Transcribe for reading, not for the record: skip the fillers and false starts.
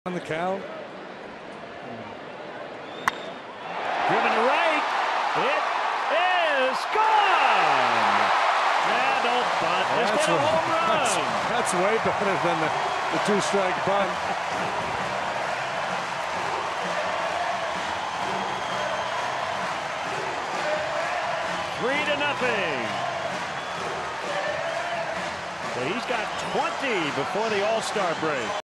On the count. Driven to right. It is gone. Yeah, don't bunt. Just get a home run. That's way better than the two-strike bunt. 3-0. So he's got 20 before the All-Star break.